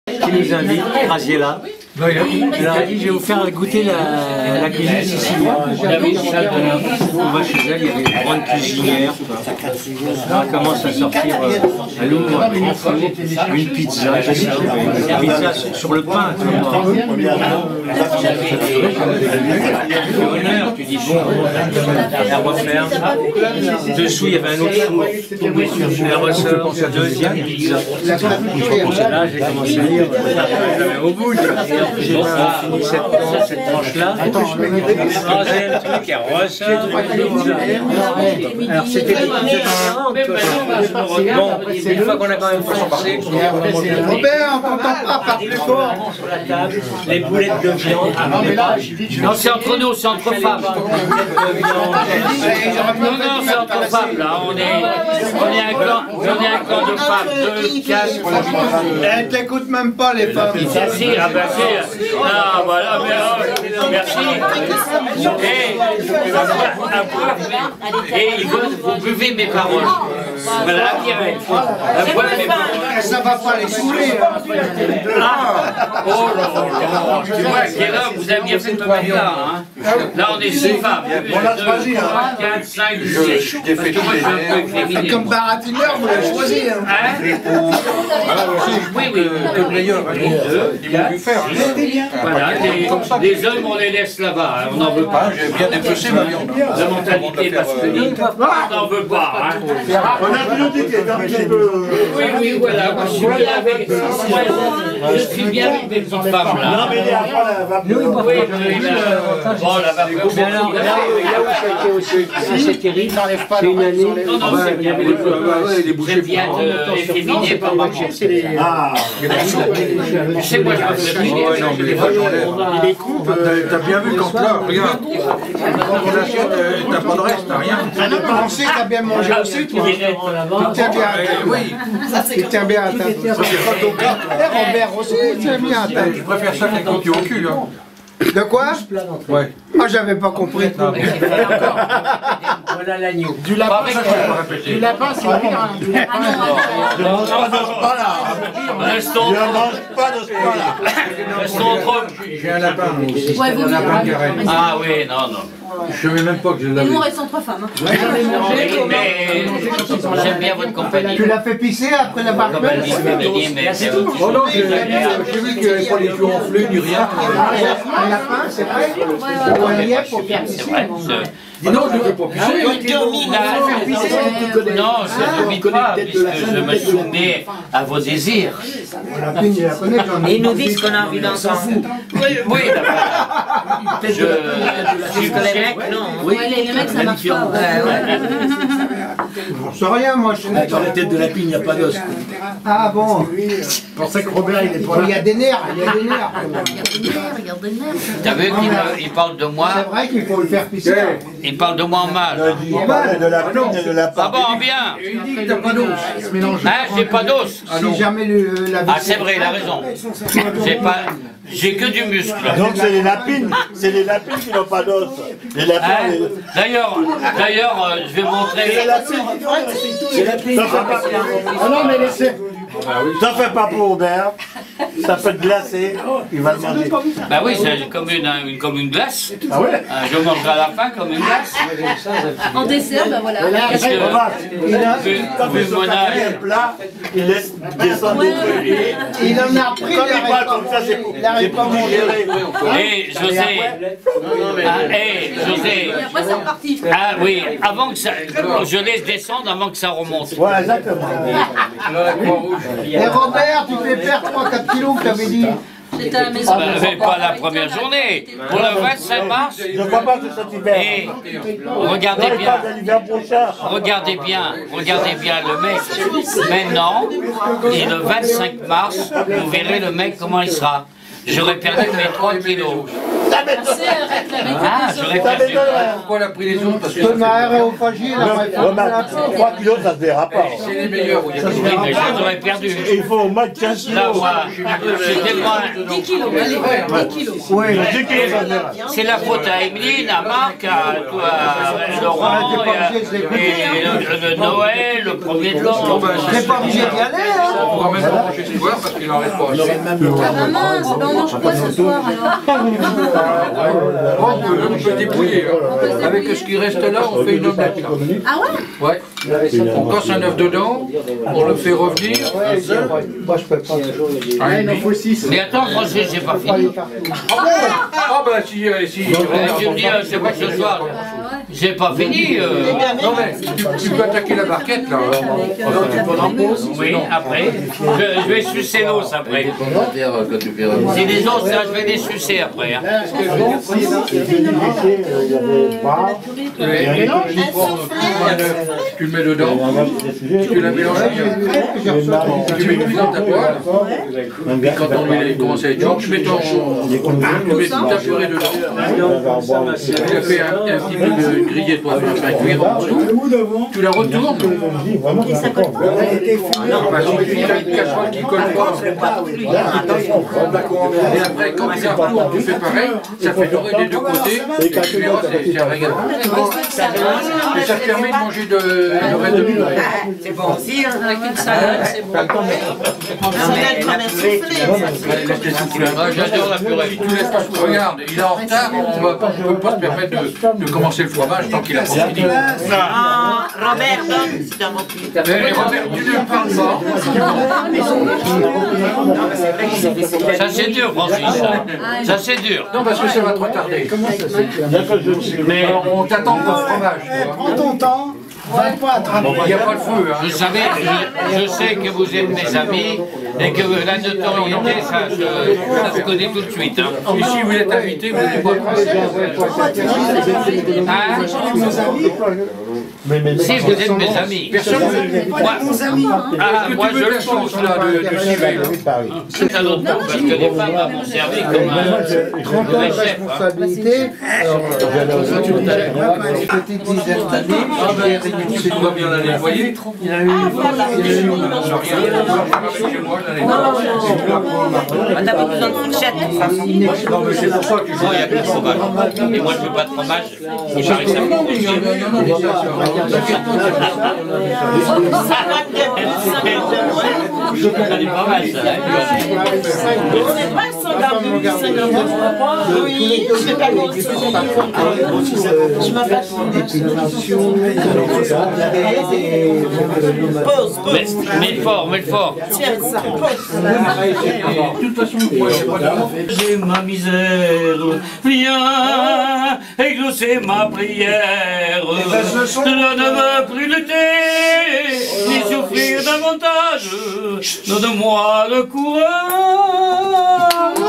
qui nous invite, Graziella. Alors, je vais vous faire goûter la cuisine sicilienne. On va chez elle, il y a des grandes cuisinières. Là, elle commence à sortir, elle ouvre un grand four, une pizza, une pizza sur le pain. Tu dis bon, elle referme. Dessous, il y avait un autre four. Elle ressort, deuxième pizza. Là, j'ai commencé à dire, au bout, j'ai fini cette tranche-là. Troisième truc, elle ressort. Alors c'était des bon, une fois qu'on a quand même forcé, Robert, on t'entend pas, parle plus fort. sur la table, les boulettes de viande. Non, c'est entre nous, c'est entre femmes. Non, non, c'est entre femmes, là. On est un clan de femmes. 2, 4. Elles t'écoutent même pas, les femmes. Si, ah ben si. Ah, voilà, merci. Et vous buvez mes paroles. Voilà, direct. Ça va pas les saouler. Oh là là, tu vois, quelle heure vous avez bien fait de me mettre là, hein. Là, on est 6 femmes. 2, 3, 4, 5, 6. Parce que moi, je suis un peu efféminé. Comme baratineur, vous l'avez choisi. Oui, oui. Le meilleur, ils vont lui faire. Voilà, les hommes, on les laisse là-bas, on n'en veut pas. J'ai bien dépecé ma viande. La mentalité masculine, on n'en veut pas. Hein. On a plus de tickets, un petit peu. Oui, oui, voilà, moi, je suis bien avec mes petites femmes là. Non, mais il y a pas la vapeur. Oui, bon, la vapeur. Mais alors, là où ça a été aussi assez terrible, c'est une année. Non, non, c'est bien. J'aime bien efféminé par ma Ah, tu sais, moi, je me fais prier. Il est con. T'as bien vu quand là, regarde. Quand on achète, t'as pas de reste, t'as rien. On sait que t'as bien mangé aussi, toi. Tu tiens bien à table. Oui, Tu tiens bien à table. c'est pas ton cas. Robert aussi, tu tiens bien à table. Je préfère ça qu'un coup de pied au cul. Hein. De quoi? Ouais. Moi, j'avais pas compris. Voilà l'agneau. Du lapin, Du lapin, c'est pire. Restons pas de ce pas-là. restons entre hommes. J'ai un lapin, moi aussi. Ouais, vous Un lapin qui arrête. Ah oui, non, non. Je savais même pas que je Et l'avais. nous, on reste entre femmes. Mais j'aime bien votre compagnie. Tu l'as fait pisser après la barbe? Compagnie féminine, mais Oh non, j'ai vu qu'il n'y avait pas les yeux enflés ni rien. Un lapin, c'est vrai? Un lièvre pour faire c'est pisser. vrai. Dis non, je ne veux pas pisser. Non, je ne m'y pas, puisque je me soumets à vos désirs. Et ils nous disent qu'on a envie d'en s'en foutre. Oui, je suis Que les mecs, non. Ouais, les mecs, ça marche pas. Je sais rien, moi. Dans la tête de la pine, il n'y a pas d'os. Ah bon? C'est pour ça que Robert, il est pas Il y a des nerfs, il y a des nerfs. Regarde les nerfs. T'as vu qu'il parle de moi? C'est vrai qu'il faut le faire pisser. Il parle de moi en mal. Il parlait de la pine et de la Ah bon, bien. Il dit que t'as pas d'os. Hein, j'ai pas d'os. Si jamais la Ah, c'est vrai, il a raison. J'ai que du muscle. Donc c'est les lapines qui n'ont pas d'os. Les lapins, Hein? D'ailleurs, je vais montrer. ça fait pas. Ah non, mais laissez. Ça fait pas pour Robert. Ça fait glacé. Il va le manger. Bah oui, c'est comme une glace. Ah ouais? Je mangerai à la fin comme une glace. En dessert, ben voilà. Parce que, vu mon âge, Un plat, il laisse descendre des trucs. Il en a pris, Comme il parle comme ça, c'est pas digéré. et José, José, Et après, c'est reparti. ah oui, avant que ça, je laisse descendre avant que ça remonte. Voilà, exactement. Et Robert, tu fais perdre 3-4 kilos que t'avais dit. J'étais à la maison. Mais pas la première journée. Pour le 25 mars, Je ne crois pas que cet hiver. et regardez Il bien. parle de l'hiver prochain. Regardez bien le mec. Maintenant, et le 25 mars, vous verrez le mec comment il sera. J'aurais perdu mes 3 kilos. Ah, j'aurais perdu. Pourquoi elle a pris les autres? Parce que Ton aérophagie, là, il faut 3 kilos, ça se verra pas. c'est les meilleurs. Où il y a Oui, mais j'aurais perdu. Et il faut au moins 15 kilos. Là, moi, j'étais loin. 10 kilos, allez, 10 kilos. Oui, 10 kilos, ça se verra. C'est la faute à Emeline, à Marc, à Laurent, et le Noël, le premier de l'an. T'es pas obligé d'y aller, hein. On pourra même pas manger ce soir parce qu'il en reste pas assez. Ah bah mince, ben on mange quoi ce soir alors? On peut débrouiller. Avec ce qui reste là, on fait une omelette. Là. Ah ouais? Ouais. On casse un œuf dedans, on le fait revenir. Moi, je peux pas. Ah, Il en faut 6. Mais attends, Francis, j'ai pas fini. Ah bah si, Tu me dis, c'est pour ce soir. J'ai pas fini. Non mais tu peux attaquer la barquette là. Oui, après. Je vais sucer l'os après. Si les os, là, je vais les sucer après. Hein. Tu le mets dedans, tu la mélanges bien. Tu mets une dans ta poêle. Et quand on commence à être chaud, tu mets ta purée dedans. Tu as fait un petit peu de grillé de poisson à cuire en dessous. Tu la retournes. Non, parce que tu as une casserole qui colle pas. Et après, quand tu retournes, tu fais pareil. Ça fait dorer des deux côtés. Et tu verras, c'est un régal. Et ça te permet de manger le reste de purée. C'est bon aussi, hein. Avec une salade, c'est bon. Ah, j'adore la purée. Tu laisses pas sous. Regarde, il est en retard, on ne peut pas se permettre de commencer le fromage tant qu'il a pas fini. Robert, donne, c'est dans mon pays. Mais Robert, tu ne parles pas. Ça c'est dur, Francis. Ça c'est dur. Non, parce que ça va te retarder. Mais On t'attend pour le fromage. Tu vois. Prends ton temps. Va pas attraper. Il n'y a pas le feu. Hein. vous savez, je sais que vous êtes mes amis et que la notoriété, ça se connaît tout de suite. Hein. Et si vous êtes invité, vous n'êtes pas Hein? Si vous êtes mes amis. personne. Moi, moi Tu je veux le la pense. chance là de Sylvain. C'est un autre coup, parce que les femmes m'ont servi comme un 30 ans de chef. Hein. responsabilité. Une petite dizaine d'années. Si tout va bien l'année, vous voyez. Il y a eu une On n'a pas besoin de fourchette. Non, mais c'est pour ça que Non, il n'y a plus de fromage. Et moi, je ne veux pas de fromage. Il paraît que ça me coûte cher. Ça n'est pas mal, ça. C'est pas 52, 52. Oui, je vais pas mentir. Je m'appelle. Pause, pause. Mais fort, mais fort. Tiens, ça, pause. de toute façon, moi, c'est pas grave. J'ai ma misère, viens exaucer ma prière. Je ne veux plus lutter, ni souffrir davantage. Donne-moi le courage.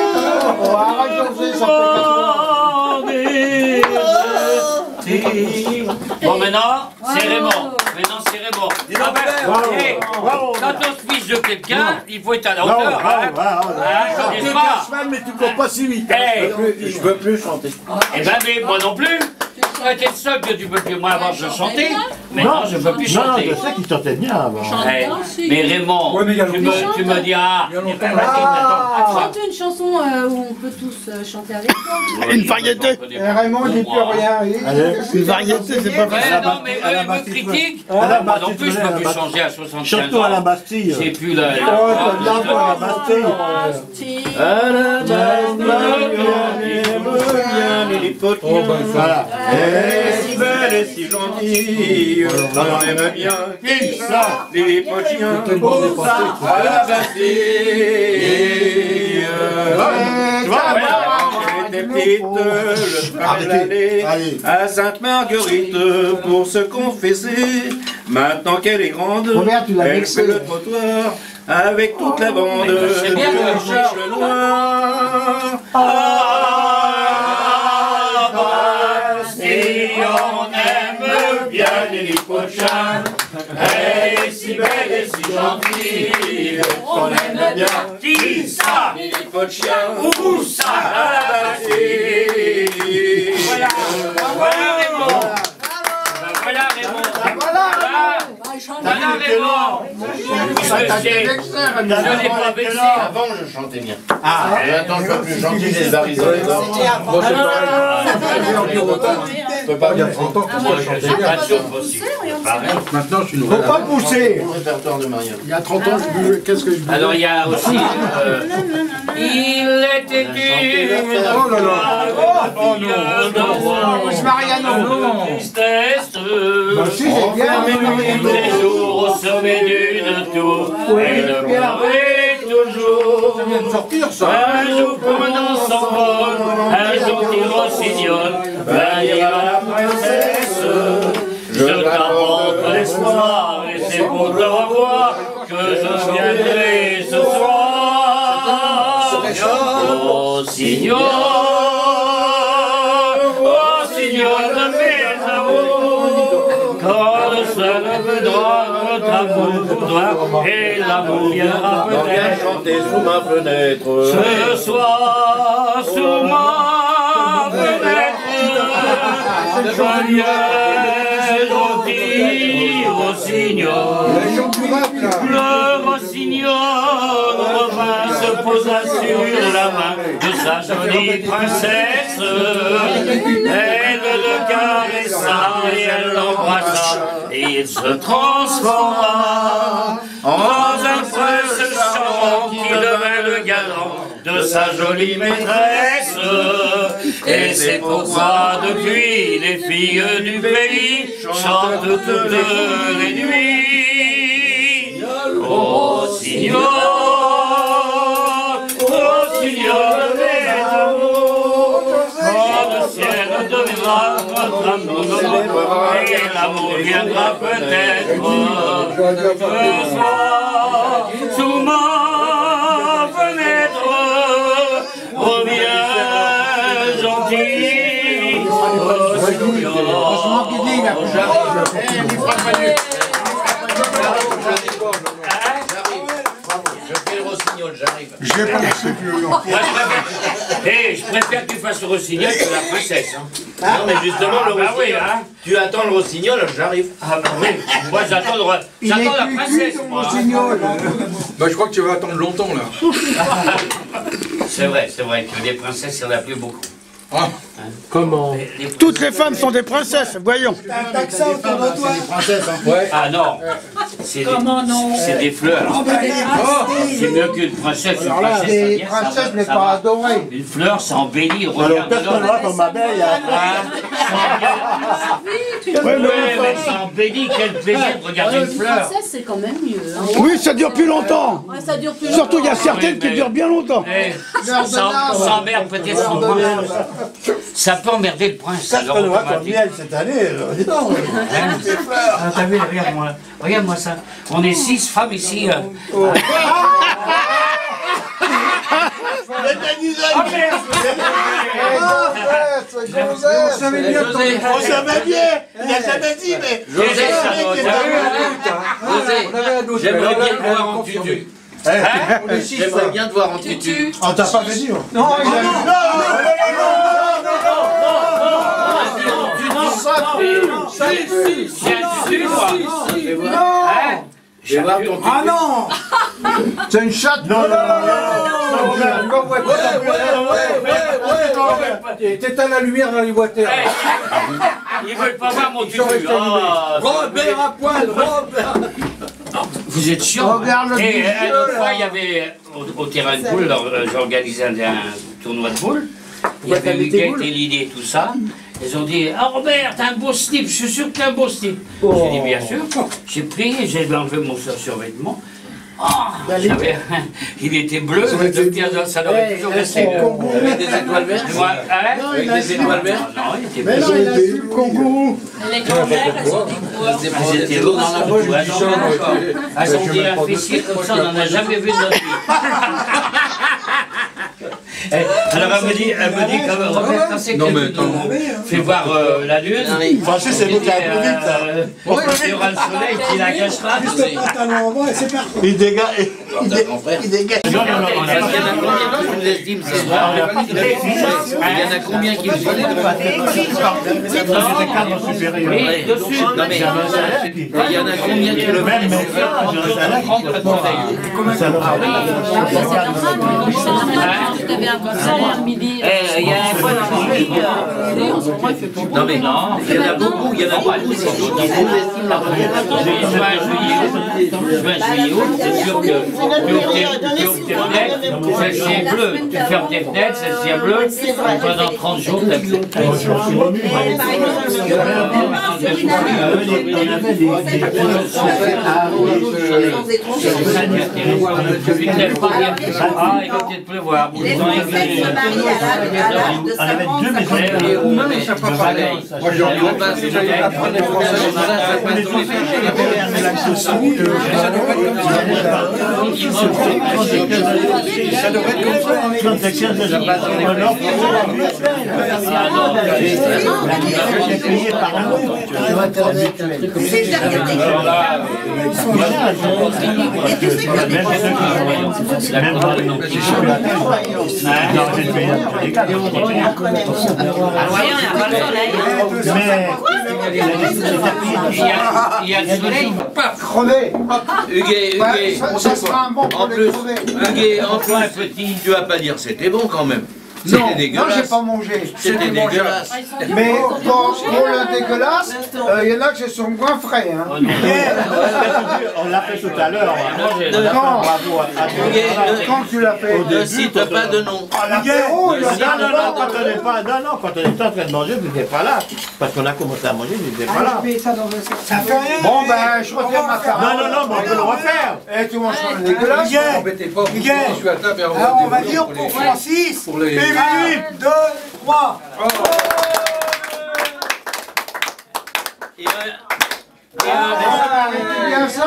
Bon, maintenant, c'est Raymond. Maintenant, c'est Raymond. Hey, quand on se fiche de quelqu'un, il faut être à la hauteur. Hein, n'est-ce pas? Mais tu cours pas si vite. Hey. Je veux plus chanter. Eh ben, mais moi non plus. Tu été le seul que tu peux plus. Moi, avant, je chantais. Maintenant, je ne peux plus Non, chanter. je sais qu'il chantait bien avant. Hey, mais Raymond, tu me dis, ah, Chante une chanson où on peut tous chanter avec toi. Une variété. Raymond, il dit plus rien. Une variété, c'est pas Ouais, facile. non, mais eux, ils me critiquent. Moi non plus, je ne peux plus changer à 75 Surtout à la ans. Bastille. J'ai plus la... À la Bastille. À la Bastille. Voilà. Elle est si belle et si gentille, on aime bien qui ça, les pochiens, pour ça, à la Bastille. Tu vois, elle était petite, le frère l'allait à Sainte-Marguerite pour se confesser. Maintenant qu'elle est grande, Robert, tu l'as elle vexé. fait le trottoir avec toute la bande de Charles Noir. Si on aime bien les pochins, elle est si belle et si gentille, on aime bien qui ça, les pochins, où ça, Je n'ai pas vexé. Avant, je chantais bien. Maintenant, je peux plus chanter les barisons. Moi, c'est pareil. Je peux pas dire 30 ans que moi, je chantais bien. Maintenant, je suis une Faut pas pousser. Mon répertoire de mariage. Il y a 30 ans, qu'est-ce que je buvais? Alors il y a aussi... il était une tristesse. Les jours au sommet d'une tour, elle pleurait toujours. Un jour promenant son vol, un jour qui rossignol, va dire à la princesse, je t'apporte l'espoir, et c'est pour te revoir que je viendrai ce soir. Oh signor de mes amours, quand le seul viendra, notre amour voudra, et l'amour viendra peut-être chanter sous ma fenêtre. ce soir sous ma fenêtre. Je viens gentil rossignol. Le rossignol revint, se posa sur la main de sa jolie princesse. Elle le caressa et elle l'embrassa, et il se transforma en un prince charmant qui devint le galant de sa jolie maîtresse. Et c'est pourquoi depuis les filles du pays chantent toutes les nuits. Oh signor de mes amours, quand le ciel deviendra notre amour, et l'amour viendra peut-être ce soir sous ma fenêtre. Reviens gentil, oh signor. Je vais pas laisser plus long. Je préfère que tu fasses le rossignol que la princesse. Non, mais justement, le rossignol. Oui, hein. Tu attends le rossignol, j'arrive. Ah bah oui, moi j'attends la princesse. Moi. Bah, je crois que tu vas attendre longtemps, là. C'est vrai que les princesses, il n'y en a plus beaucoup. Ah. Comment? Toutes les femmes sont des princesses, voyons. Ah non, c'est des fleurs. C'est mieux qu'une princesse. Une Alors là, princesse, les ça vient, princesses, je va, l'ai ça pas va. adoré. Une fleur, ça embellit. Alors, Regarde personne dedans. va comme ma belle. Ouais, mais ça embellit. Quel plaisir de regarder une fleur. Princesse, c'est quand même mieux. Hein. Oui, ça dure plus longtemps. Ouais, ça dure plus Surtout, il y a longtemps. certaines qui durent bien longtemps. Ça emmerde peut-être son prince. Ça peut emmerder le prince. Ça, je alors, peux comme automatique. miel cette année. Dis donc. Ah, t'as vu, regarde-moi ça. On est 6 femmes ici. Ah merde! On savait bien. On savait bien. Il n'a jamais dit, mais. J'aimerais bien te voir en tutu. J'aimerais bien te voir en tutu. On t'a pas fait dire. Non, Je vais voir ton tutu. ah non. C'est une chatte. Non, T'éteins la lumière dans les voitures. Ils veulent pas voir mon tutu. Robert à poil, Robert. Vous êtes chiant. Regarde le Et bijoux, une autre là. fois, il y avait au terrain de poule, j'ai organisé un tournoi de poule. Il y avait Huguette et l'idée, tout ça. Ils ont dit, ah Robert, t'as un beau slip, je suis sûr que t'as un beau slip. J'ai dit, bien sûr. J'ai pris, j'ai enlevé mon survêtement. Oh, il était bleu, ça devrait toujours rester. Avec des étoiles vertes. Avec des étoiles vertes. Non, il était bleu. Mais non, il a eu le kangourou. Les grand-mères, elles ont dit quoi? Elles étaient lourdes dans la bouche. Elles ont dit un fessier comme ça, on n'en a jamais vu de notre vie. Alors elle me dit comme Robert, quand c'est que tu fais voir la lune. Franchement, c'est vous qui avez plus vite. Il y aura le soleil qui la cachera. Il dégage. Il dégage. Non, on a pas sous-estime ça. Il y en a combien qui le font? Non mais, il y en a combien qui le font? Il y a un point dans le pays. Non mais, il y en a beaucoup, qui sous-estiment la première. Juin, juillet, août, c'est sûr que celle-ci est bleue. Tu fermes tes fenêtres, celle-ci est bleue. Pendant 30 jours, tu as plus. Ah, il va peut-être pleuvoir. Ça devrait être comme ça. Il y a du soleil. Crevé. Huguet, Ça sera un bon pour les crever. Huguet, en plus, tu vas pas dire c'était bon quand même. Non, C'était dégueulasse. j'ai pas mangé. C'était dégueulasse. Mais pour le dégueulasse, il y en a qui se sont goinfrés. Hein. On l'a fait tout à l'heure. Quand tu l'as fait? Ne cite pas de nom. L'apéro, Non, quand on était en train de manger, vous n'étiez pas là. Parce qu'on a commencé à manger, vous n'étiez pas là. ça fait rien. Bon, ben, je refais ma carte. Non, mais on peut le refaire. Et tu manges le dégueulasse? Alors on va dire pour Francis, et 1, 2, 3. Bien ça.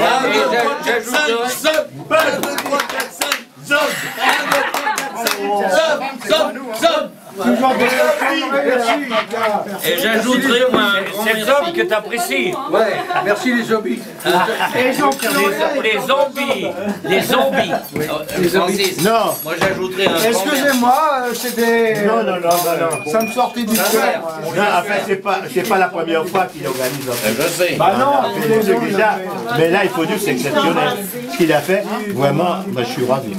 Et j'ajouterai moi c'est le zombie que t'apprécies. Ouais, merci les zombies. Les zombies. Les zombies. Non. Moi j'ajouterais un. Excusez-moi, c'est des... Non. Ça me sortait du cœur. Non, en fait, c'est pas la première fois qu'il organise. Je sais. Bah non, déjà. Mais là, il faut dire que c'est exceptionnel. Ce qu'il a fait, vraiment, je suis ravi.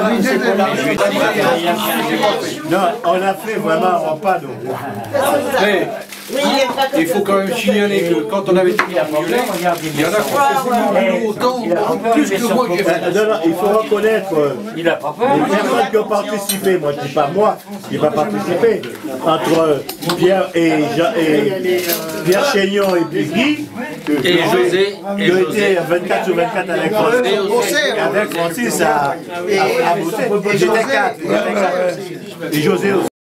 Non, on a fait vraiment un repas. Mais il faut quand même signaler que quand on avait dit il y en a quasiment autant, plus que moi qui ai fait. Non, il faut reconnaître Il a pas peur. les personnes qui ont participé. Moi, je dis pas moi qui va participer. Entre Pierre Pierre Chénion et Guy. Et José. Qui ont été 24 sur 24 avec Francis. Avec Francis à bosser. J'étais 4. Et José aussi.